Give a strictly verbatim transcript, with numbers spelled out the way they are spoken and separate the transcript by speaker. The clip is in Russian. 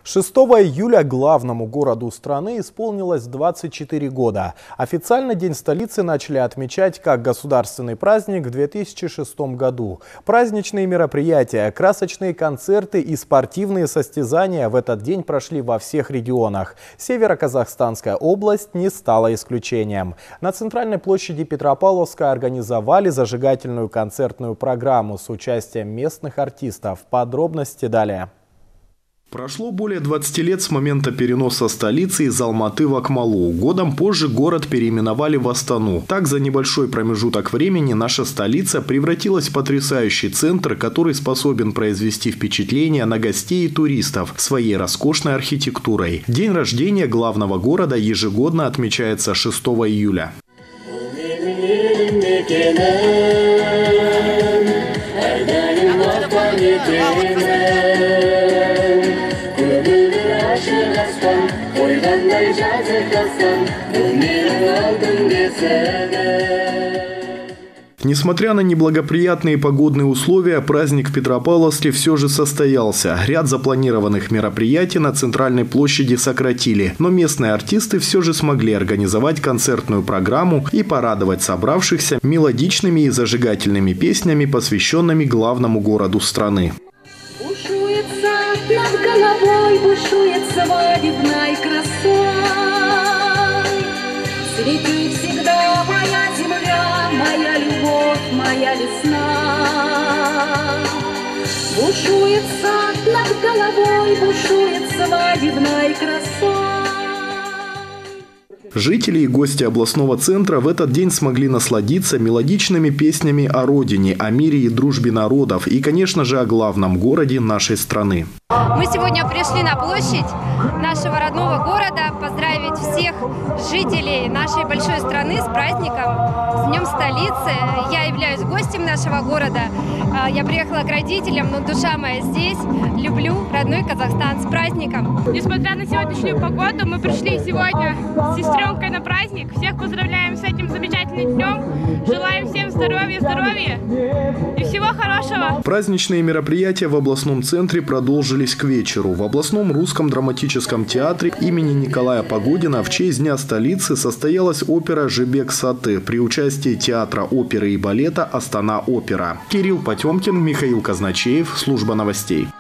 Speaker 1: шестого июля главному городу страны исполнилось двадцать четыре года. Официально День столицы начали отмечать как государственный праздник в две тысячи шестом году. Праздничные мероприятия, красочные концерты и спортивные состязания в этот день прошли во всех регионах. Северо-Казахстанская область не стала исключением. На центральной площади Петропавловска организовали зажигательную концертную программу с участием местных артистов. Подробности далее.
Speaker 2: Прошло более двадцати лет с момента переноса столицы из Алматы в Акмолу. Годом позже город переименовали в Астану. Так, за небольшой промежуток времени наша столица превратилась в потрясающий центр, который способен произвести впечатление на гостей и туристов своей роскошной архитектурой. День рождения главного города ежегодно отмечается шестого июля. Несмотря на неблагоприятные погодные условия, праздник в Петропавловске все же состоялся. Ряд запланированных мероприятий на центральной площади сократили, но местные артисты все же смогли организовать концертную программу и порадовать собравшихся мелодичными и зажигательными песнями, посвященными главному городу страны.
Speaker 3: Над головой бушует свадебной красой. Цветы всегда моя земля, моя любовь, моя весна. Бушует сад над головой, бушует свадебной красой.
Speaker 2: Жители и гости областного центра в этот день смогли насладиться мелодичными песнями о родине, о мире и дружбе народов и, конечно же, о главном городе нашей страны.
Speaker 4: Мы сегодня пришли на площадь нашего родного города поздравить всех жителей нашей большой страны с праздником, с Днем столицы. Я являюсь гостем нашего города. Я приехала к родителям, но душа моя здесь. Люблю родной Казахстан. С праздником!
Speaker 5: Несмотря на сегодняшнюю погоду, мы пришли сегодня с сестренкой на праздник. Всех поздравляем с этим замечательным днем. Желаем всем здоровья, здоровья и всего хорошего.
Speaker 2: Праздничные мероприятия в областном центре продолжились к вечеру. В областном русском драматическом театре имени Николая Погодина в честь Дня столицы состоялась опера «Жибек Саты» при участии театра оперы и балета «Астана опера». Кирилл Потемкин, Михаил Казначеев, служба новостей.